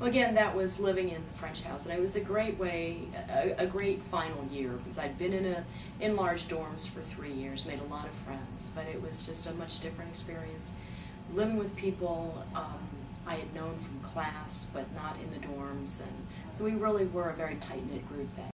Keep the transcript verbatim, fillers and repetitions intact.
Well, again, that was living in the French house, and it was a great way, a, a great final year, because I'd been in a in large dorms for three years, made a lot of friends, but it was just a much different experience. Living with people um, I had known from class, but not in the dorms, and so we really were a very tight-knit group then.